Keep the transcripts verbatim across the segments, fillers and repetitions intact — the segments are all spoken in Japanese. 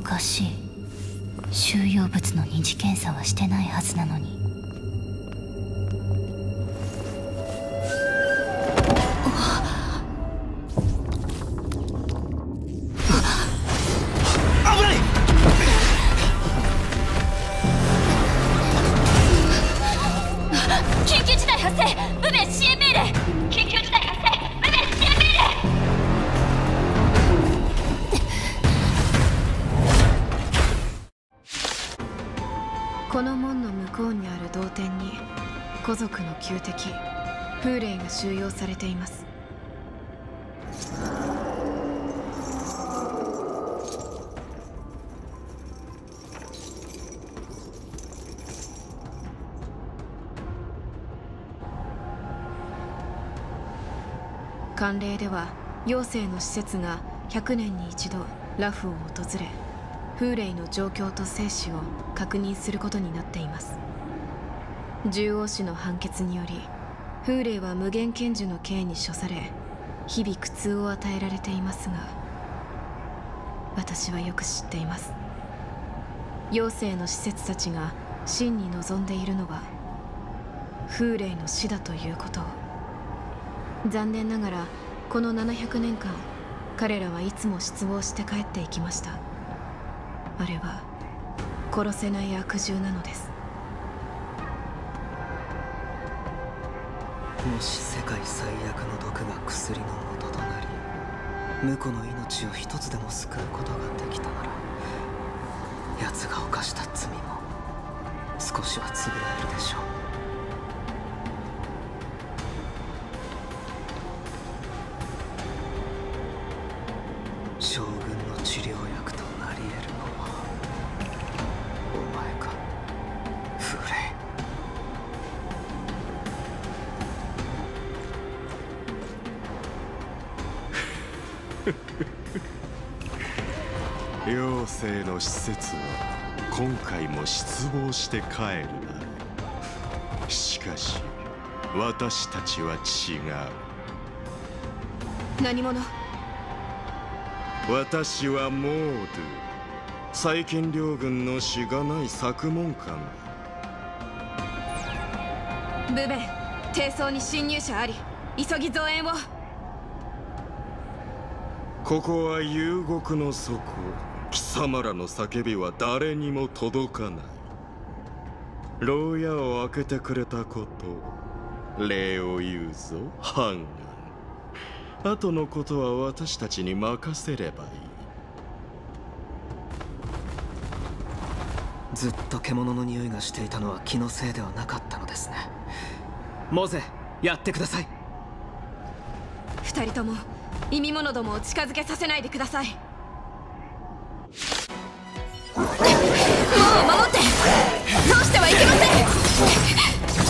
かしい。収容物の二次検査はしてないはずなのに。 この門の向こうにある同点に古族の旧敵風霊が収容されています。慣例では妖精の施設がひゃくねんに一度ラフを訪れ、風霊の状況と生死を確認することになっています。獣王氏の判決により風霊は無限剣樹の刑に処され、日々苦痛を与えられていますが、私はよく知っています。妖精の施設たちが真に望んでいるのは風霊の死だということを。残念ながらこのななひゃくねんかん、彼らはいつも失望して帰っていきました。あれは殺せない悪獣なのです。 もし世界最悪の毒が薬の元となり、婿の命を一つでも救うことができたなら、奴が犯した罪も少しは償えるでしょう。将軍の治療薬となり得るのはお前か、風霊妖精の施設は今回も失望して帰るだろう。しかし私たちは違う。何者？ 私はモードゥ、再建両軍のしがない作門官。 ブベン、低層に侵入者あり、急ぎ増援を。 ここは幽獄の底。貴様らの叫びは誰にも届かない。牢屋を開けてくれたこと、礼を言うぞ、ハンガン。後のことは私たちに任せればいい。 ずっと獣の匂いがしていたのは気のせいではなかったのですね。モゼ、やってください。 二人とも意味物どもを近づけさせないでください。もう守って通してはいけません。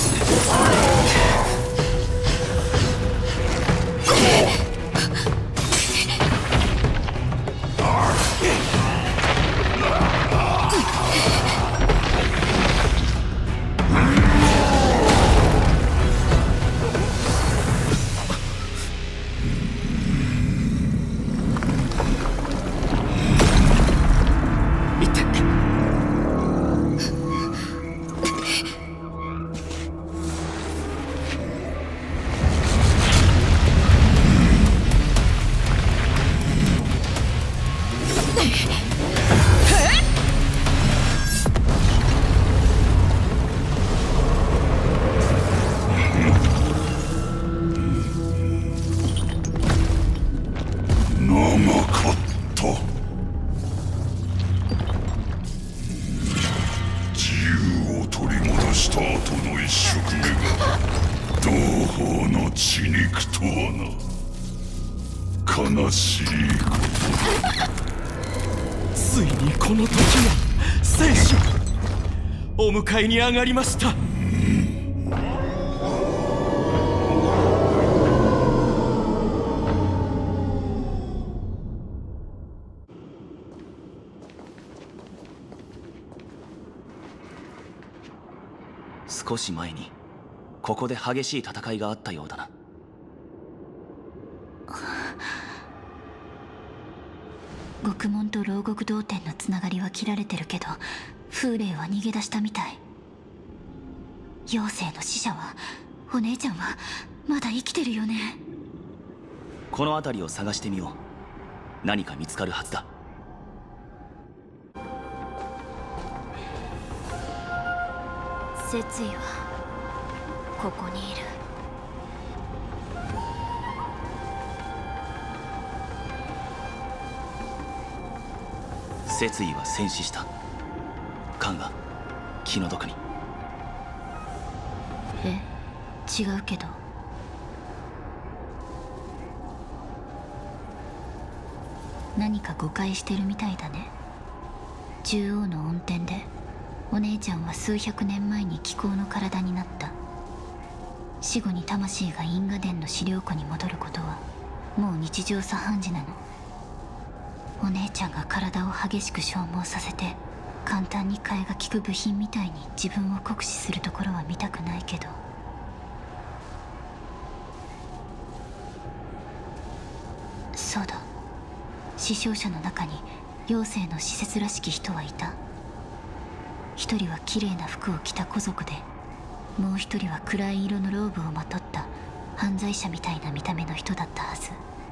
悲しいことついにこの時が生死お迎えに上がりました。 少し前にここで激しい戦いがあったようだな。 獄門と牢獄同点のつながりは切られてるけど、風霊は逃げ出したみたい。妖精の使者は、お姉ちゃんはまだ生きてるよね。 この辺りを探してみよう。何か見つかるはずだ。 説意はここにいる。 説意は戦死した。カンが気の毒に。 え、違うけど。何か誤解してるみたいだね。獣王の恩典でお姉ちゃんは数百年前に気候の体になった。死後に魂が因果殿の資料庫に戻ることはもう日常茶飯事なの。お姉ちゃんが体を激しく消耗させて簡単に替えが利く部品みたいに自分を酷使するところは見たくないけど。そうだ、死傷者の中に妖精の施設らしき人はいた。一人は綺麗な服を着た古族で、もう一人は暗い色のローブをまとった犯罪者みたいな見た目の人だったはず。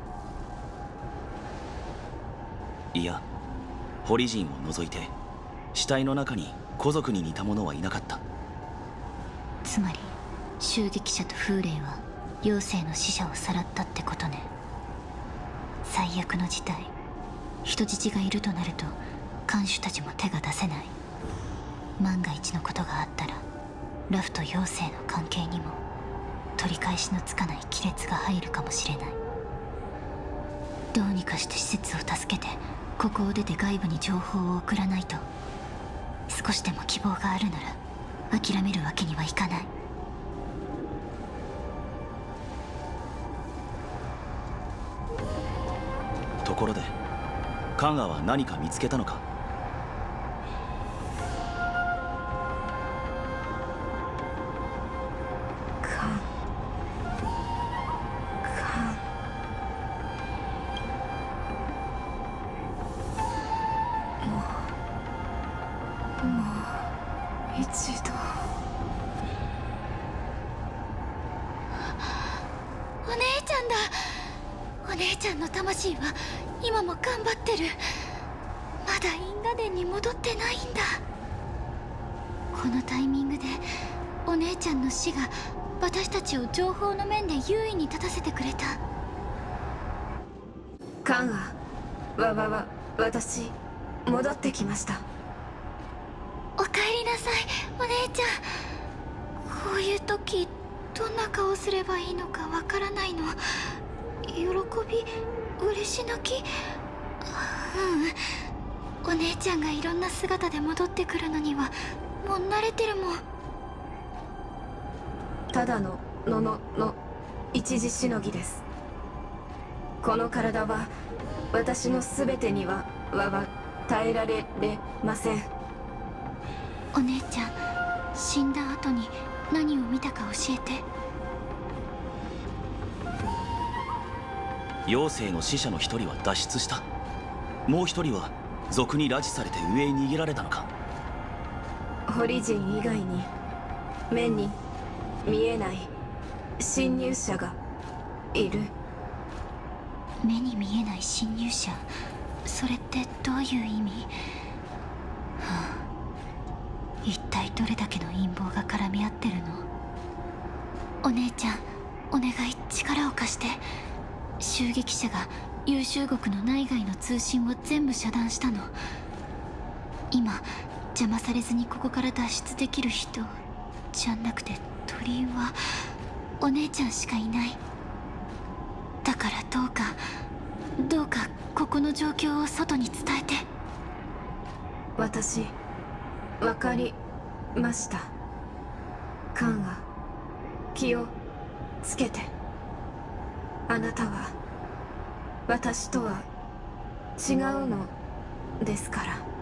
いや、ホリジンを除いて死体の中に古族に似た者はいなかった。 つまり襲撃者と風霊は妖精の使者をさらったってことね。最悪の事態、人質がいるとなると看守たちも手が出せない。万が一のことがあったらラフと妖精の関係にも取り返しのつかない亀裂が入るかもしれない。どうにかして施設を助けてここを出て外部に情報を送らないと。少しでも希望があるなら諦めるわけにはいかない。 ところでカンガは何か見つけたのか？ カンカンもうもう一度。 お姉ちゃんだ。お姉ちゃんの魂は今も頑張ってる。まだ因果殿に戻ってないんだ。このタイミングでお姉ちゃんの死が私たちを情報の面で優位に立たせてくれた。 カンア、わわわ、私戻ってきました。 おかえりなさい、お姉ちゃん。こういう時どんな顔すればいいのかわからないの。喜び、嬉し泣き。うん、お姉ちゃんがいろんな姿で戻ってくるのにはもう慣れてるもん。 ただのののの一時しのぎです。この体は私の全てにはわわ耐えられれません。 お姉ちゃん、死んだ後に何を見たか教えて。 妖精の使者の一人は脱出した。もう一人は賊に拉致されて上へ逃げられたのか？ ホリジン以外に目に見えない侵入者がいる。 目に見えない侵入者、それってどういう意味？はあ、一体どれだけの陰謀が絡み合ってるの？お姉ちゃん、お願い、力を貸して。襲撃者が優秀国の内外の通信を全部遮断したの。今邪魔されずにここから脱出できる人じゃなくて鳥居はお姉ちゃんしかいない。だからどうかどうかここの状況を外に伝えて。 私わかりました。カンは気をつけて。あなたは私とは違うのですから。